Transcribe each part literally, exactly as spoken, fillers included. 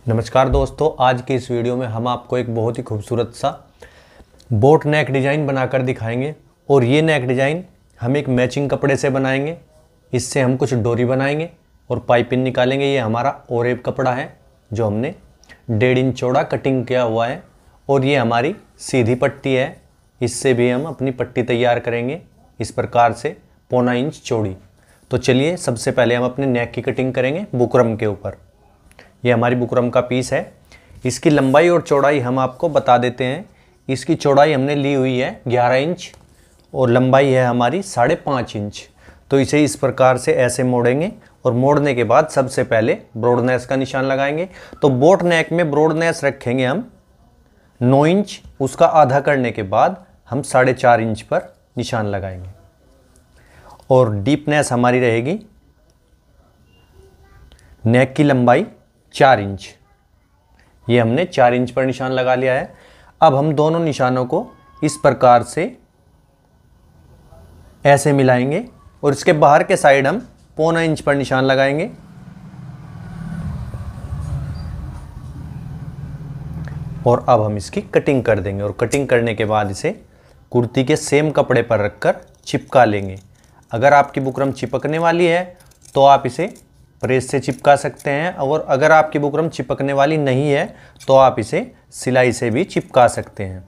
नमस्कार दोस्तों, आज की इस वीडियो में हम आपको एक बहुत ही खूबसूरत सा बोट नेक डिज़ाइन बनाकर दिखाएंगे। और ये नेक डिज़ाइन हम एक मैचिंग कपड़े से बनाएंगे। इससे हम कुछ डोरी बनाएंगे और पाइपिंग निकालेंगे। ये हमारा ओरेब कपड़ा है जो हमने डेढ़ इंच चौड़ा कटिंग किया हुआ है। और ये हमारी सीधी पट्टी है, इससे भी हम अपनी पट्टी तैयार करेंगे इस प्रकार से पौना इंच चौड़ी। तो चलिए सबसे पहले हम अपने नेक की कटिंग करेंगे बुकरम के ऊपर। ये हमारी बुकरम का पीस है। इसकी लंबाई और चौड़ाई हम आपको बता देते हैं। इसकी चौड़ाई हमने ली हुई है ग्यारह इंच और लंबाई है हमारी साढ़े पाँच इंच। तो इसे इस प्रकार से ऐसे मोड़ेंगे और मोड़ने के बाद सबसे पहले ब्रॉडनेस का निशान लगाएंगे। तो बोट नेक में ब्रॉडनेस रखेंगे हम नौ इंच। उसका आधा करने के बाद हम साढ़े चार इंच पर निशान लगाएंगे। और डीपनेस हमारी रहेगी नेक की लंबाई चार इंच। ये हमने चार इंच पर निशान लगा लिया है। अब हम दोनों निशानों को इस प्रकार से ऐसे मिलाएंगे और इसके बाहर के साइड हम पौना इंच पर निशान लगाएंगे। और अब हम इसकी कटिंग कर देंगे और कटिंग करने के बाद इसे कुर्ती के सेम कपड़े पर रखकर चिपका लेंगे। अगर आपकी बुकरम चिपकने वाली है तो आप इसे प्रेस से चिपका सकते हैं, और अगर आपकी बुकरम चिपकने वाली नहीं है तो आप इसे सिलाई से भी चिपका सकते हैं।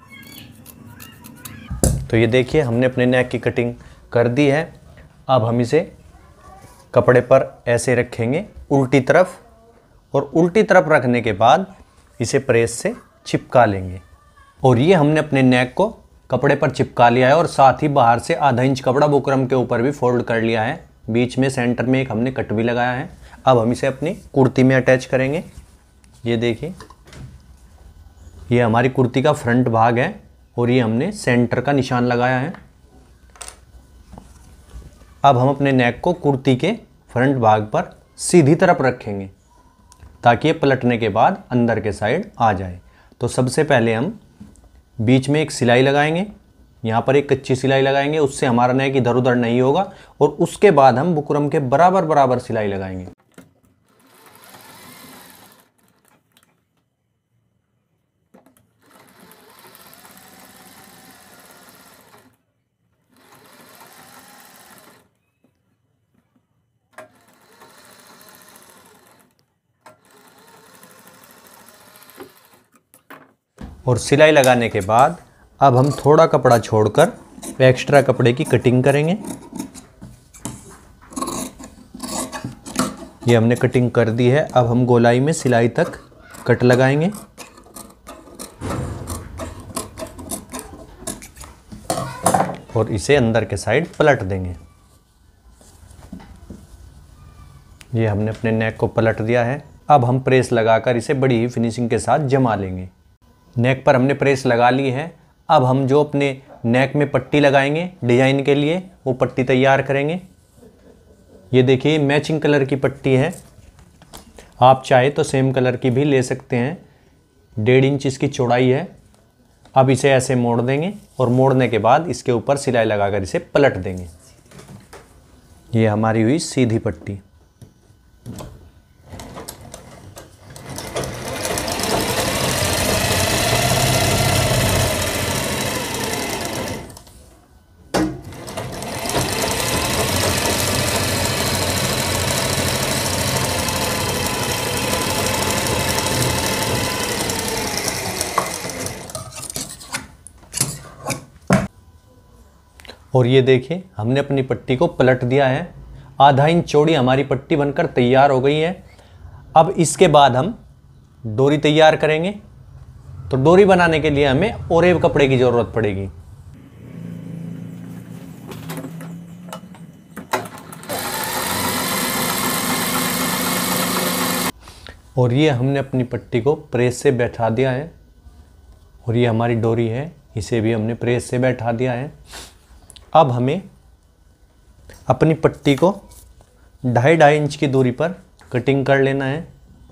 तो ये देखिए हमने अपने नेक की कटिंग कर दी है। अब हम इसे कपड़े पर ऐसे रखेंगे उल्टी तरफ, और उल्टी तरफ रखने के बाद इसे प्रेस से चिपका लेंगे। और ये हमने अपने नेक को कपड़े पर चिपका लिया है और साथ ही बाहर से आधा इंच कपड़ा बुकरम के ऊपर भी फोल्ड कर लिया है। बीच में सेंटर में एक हमने कट भी लगाया है। अब हम इसे अपनी कुर्ती में अटैच करेंगे। ये देखिए ये हमारी कुर्ती का फ्रंट भाग है और ये हमने सेंटर का निशान लगाया है। अब हम अपने नेक को कुर्ती के फ्रंट भाग पर सीधी तरफ रखेंगे ताकि ये पलटने के बाद अंदर के साइड आ जाए। तो सबसे पहले हम बीच में एक सिलाई लगाएंगे, यहाँ पर एक कच्ची सिलाई लगाएंगे, उससे हमारा नेक इधर उधर नहीं होगा। और उसके बाद हम बुकरम के बराबर बराबर सिलाई लगाएंगे। और सिलाई लगाने के बाद अब हम थोड़ा कपड़ा छोड़कर एक्स्ट्रा कपड़े की कटिंग करेंगे। ये हमने कटिंग कर दी है। अब हम गोलाई में सिलाई तक कट लगाएंगे। और इसे अंदर के साइड पलट देंगे। ये हमने अपने नेक को पलट दिया है। अब हम प्रेस लगाकर इसे बड़ी ही फिनिशिंग के साथ जमा लेंगे। नेक पर हमने प्रेस लगा ली है। अब हम जो अपने नेक में पट्टी लगाएंगे डिजाइन के लिए वो पट्टी तैयार करेंगे। ये देखिए मैचिंग कलर की पट्टी है, आप चाहे तो सेम कलर की भी ले सकते हैं। डेढ़ इंच इसकी चौड़ाई है। अब इसे ऐसे मोड़ देंगे और मोड़ने के बाद इसके ऊपर सिलाई लगाकर इसे पलट देंगे। ये हमारी हुई सीधी पट्टी। और ये देखिए हमने अपनी पट्टी को पलट दिया है। आधा इंच चौड़ी हमारी पट्टी बनकर तैयार हो गई है। अब इसके बाद हम डोरी तैयार करेंगे। तो डोरी बनाने के लिए हमें ओरेब कपड़े की ज़रूरत पड़ेगी। और ये हमने अपनी पट्टी को प्रेस से बैठा दिया है। और ये हमारी डोरी है, इसे भी हमने प्रेस से बैठा दिया है। अब हमें अपनी पट्टी को ढाई ढाई इंच की दूरी पर कटिंग कर लेना है।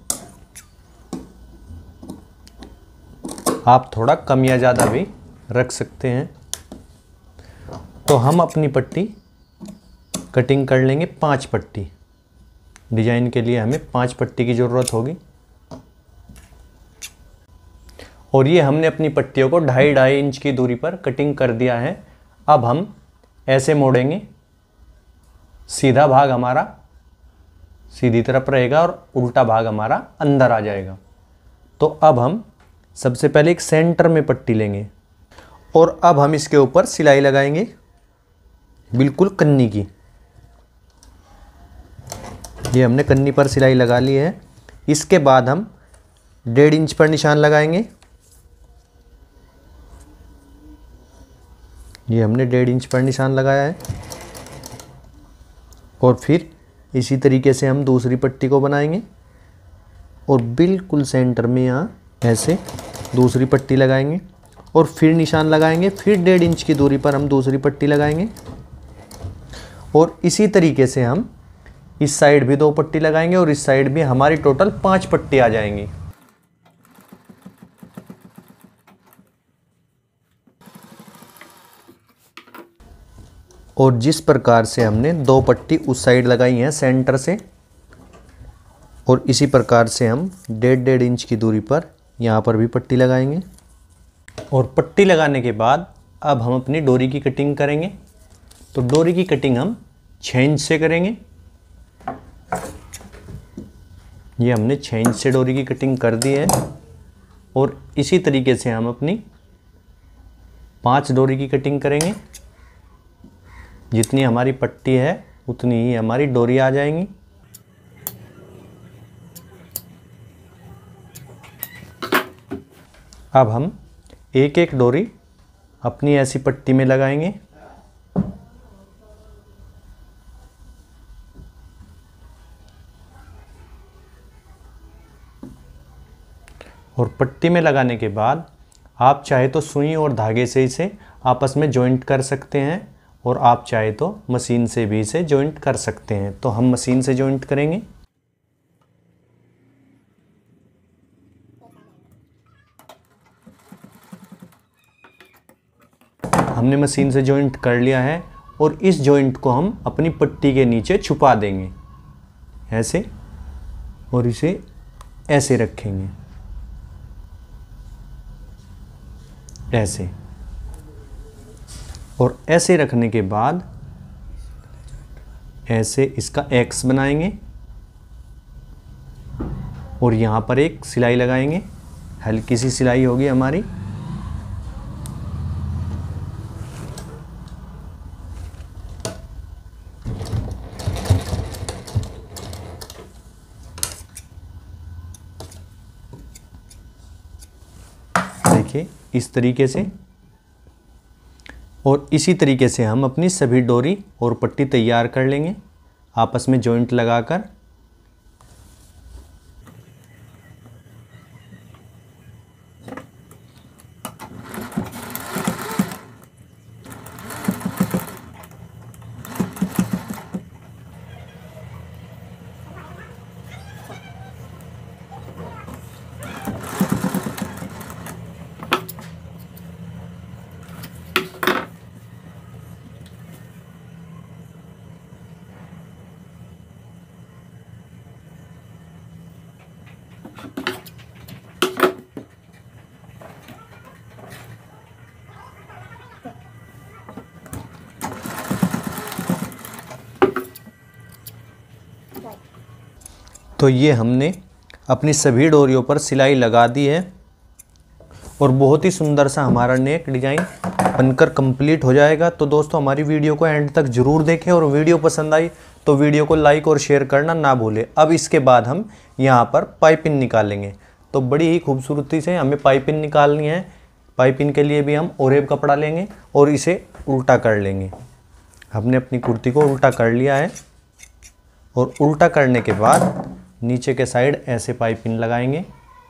आप थोड़ा कम या ज़्यादा भी रख सकते हैं। तो हम अपनी पट्टी कटिंग कर लेंगे पाँच पट्टी। डिजाइन के लिए हमें पांच पट्टी की ज़रूरत होगी। और ये हमने अपनी पट्टियों को ढाई ढाई इंच की दूरी पर कटिंग कर दिया है। अब हम ऐसे मोड़ेंगे, सीधा भाग हमारा सीधी तरफ रहेगा और उल्टा भाग हमारा अंदर आ जाएगा। तो अब हम सबसे पहले एक सेंटर में पट्टी लेंगे और अब हम इसके ऊपर सिलाई लगाएंगे, बिल्कुल कन्नी की। ये हमने कन्नी पर सिलाई लगा ली है। इसके बाद हम डेढ़ इंच पर निशान लगाएंगे। ये हमने डेढ़ इंच पर निशान लगाया है और फिर इसी तरीके से हम दूसरी पट्टी को बनाएंगे और बिल्कुल सेंटर में यहाँ ऐसे दूसरी पट्टी लगाएंगे और फिर निशान लगाएंगे। फिर डेढ़ इंच की दूरी पर हम दूसरी पट्टी लगाएंगे और इसी तरीके से हम इस साइड भी दो पट्टी लगाएंगे और इस साइड भी हमारी टोटल पांच पट्टी आ जाएंगी। और जिस प्रकार से हमने दो पट्टी उस साइड लगाई हैं सेंटर से, और इसी प्रकार से हम डेढ़ डेढ़ इंच की दूरी पर यहाँ पर भी पट्टी लगाएंगे। और पट्टी लगाने के बाद अब हम अपनी डोरी की कटिंग करेंगे। तो डोरी की कटिंग हम छः इंच से करेंगे। ये हमने छः इंच से डोरी की कटिंग कर दी है और इसी तरीके से हम अपनी पांच डोरी की कटिंग करेंगे। जितनी हमारी पट्टी है उतनी ही हमारी डोरी आ जाएंगी। अब हम एक एक डोरी अपनी ऐसी पट्टी में लगाएंगे और पट्टी में लगाने के बाद आप चाहे तो सुई और धागे से इसे आपस में जॉइंट कर सकते हैं और आप चाहे तो मशीन से भी इसे जॉइंट कर सकते हैं। तो हम मशीन से जॉइंट करेंगे। हमने मशीन से जॉइंट कर लिया है और इस जॉइंट को हम अपनी पट्टी के नीचे छुपा देंगे ऐसे, और इसे ऐसे रखेंगे ऐसे। और ऐसे रखने के बाद ऐसे इसका एक्स बनाएंगे और यहाँ पर एक सिलाई लगाएंगे। हल्की सी सिलाई होगी हमारी। देखिए इस तरीके से। और इसी तरीके से हम अपनी सभी डोरी और पट्टी तैयार कर लेंगे आपस में जॉइंट लगाकर। तो ये हमने अपनी सभी डोरियों पर सिलाई लगा दी है और बहुत ही सुंदर सा हमारा नेक डिज़ाइन बनकर कंप्लीट हो जाएगा। तो दोस्तों हमारी वीडियो को एंड तक ज़रूर देखें और वीडियो पसंद आई तो वीडियो को लाइक और शेयर करना ना भूलें। अब इसके बाद हम यहाँ पर पाइपिंग निकालेंगे। तो बड़ी ही खूबसूरती से हमें पाइपिंग निकालनी है। पाइपिंग के लिए भी हम ओरेब कपड़ा लेंगे और इसे उल्टा कर लेंगे। हमने अपनी कुर्ती को उल्टा कर लिया है और उल्टा करने के बाद नीचे के साइड ऐसे पाइपिंग लगाएंगे।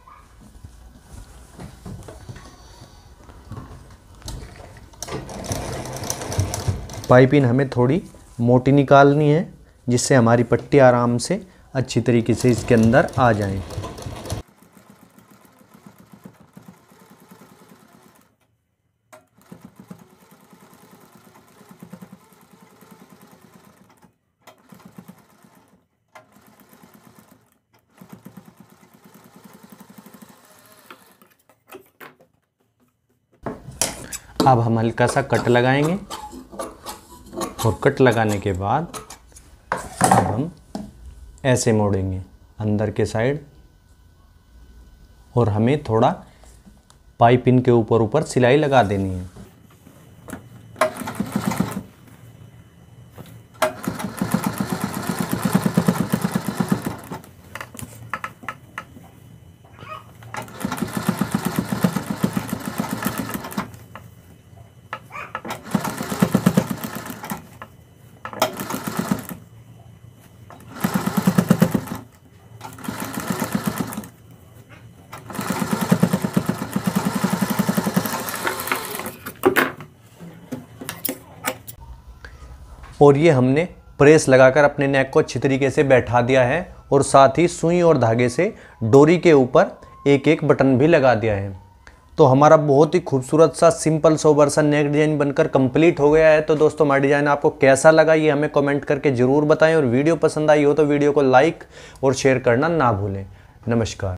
पाइपिंग हमें थोड़ी मोटी निकालनी है जिससे हमारी पट्टी आराम से अच्छी तरीके से इसके अंदर आ जाए। अब हम हल्का सा कट लगाएंगे और कट लगाने के बाद अब हम ऐसे मोड़ेंगे अंदर के साइड और हमें थोड़ा पाइपिंग के ऊपर ऊपर सिलाई लगा देनी है। और ये हमने प्रेस लगाकर अपने नेक को अच्छी तरीके से बैठा दिया है और साथ ही सुई और धागे से डोरी के ऊपर एक एक बटन भी लगा दिया है। तो हमारा बहुत ही खूबसूरत सा सिंपल सोबर सा नेक डिज़ाइन बनकर कंप्लीट हो गया है। तो दोस्तों हमारा डिज़ाइन आपको कैसा लगा ये हमें कमेंट करके ज़रूर बताएं और वीडियो पसंद आई हो तो वीडियो को लाइक और शेयर करना ना भूलें। नमस्कार।